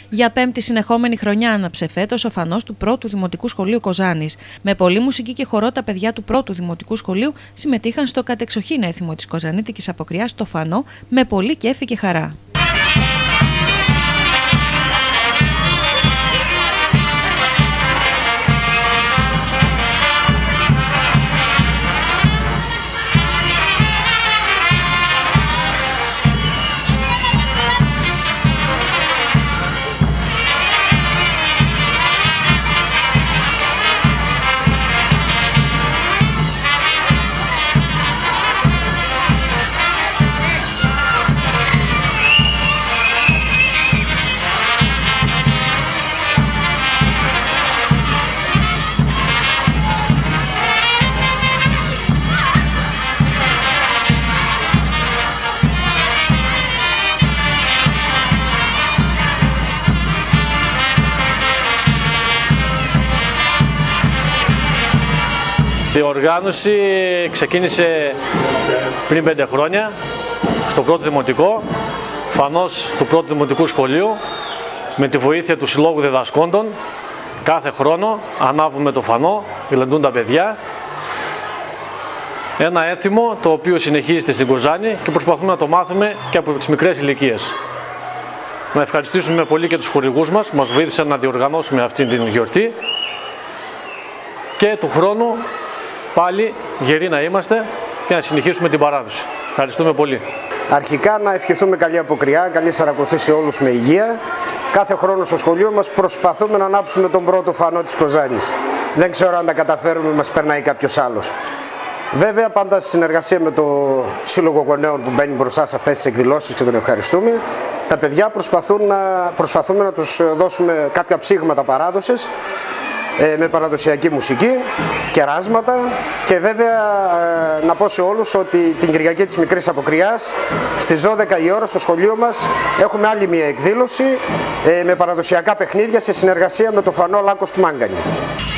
Για πέμπτη συνεχόμενη χρονιά άναψε φέτος ο φανός του πρώτου Δημοτικού Σχολείου Κοζάνης. Με πολλή μουσική και χορό, τα παιδιά του πρώτου Δημοτικού Σχολείου συμμετείχαν στο κατεξοχήν έθιμο της Κοζανίτικης Αποκριάς, το φανό, με πολύ κέφι και χαρά. Η οργάνωση ξεκίνησε πριν 5 χρόνια στο πρώτο δημοτικό, φανός του πρώτου δημοτικού σχολείου, με τη βοήθεια του Συλλόγου Διδασκόντων. Κάθε χρόνο ανάβουμε το φανό, γλεντούν τα παιδιά. Ένα έθιμο το οποίο συνεχίζεται στην Κοζάνη και προσπαθούμε να το μάθουμε και από τις μικρές ηλικίες. Να ευχαριστήσουμε πολύ και τους χορηγούς μας που μας βοήθησαν να διοργανώσουμε αυτή την γιορτή και του χρόνου πάλι γεροί να είμαστε και να συνεχίσουμε την παράδοση. Ευχαριστούμε πολύ. Αρχικά να ευχηθούμε καλή αποκριά, καλή Σαρακοστή σε όλους με υγεία. Κάθε χρόνο στο σχολείο μας προσπαθούμε να ανάψουμε τον πρώτο φανό της Κοζάνης. Δεν ξέρω αν τα καταφέρουμε, μας περνάει κάποιος άλλος. Βέβαια, πάντα στη συνεργασία με το Σύλλογο Γονέων που μπαίνει μπροστά σε αυτές τις εκδηλώσεις και τον ευχαριστούμε, τα παιδιά προσπαθούμε να τους δώσουμε κάποια ψήγματα παράδοσης, με παραδοσιακή μουσική, κεράσματα και βέβαια να πω σε όλους ότι την Κυριακή της Μικρής Αποκριάς στις 12 η ώρα στο σχολείο μας έχουμε άλλη μια εκδήλωση με παραδοσιακά παιχνίδια σε συνεργασία με το φανό Λάκκος του Μάγκανη.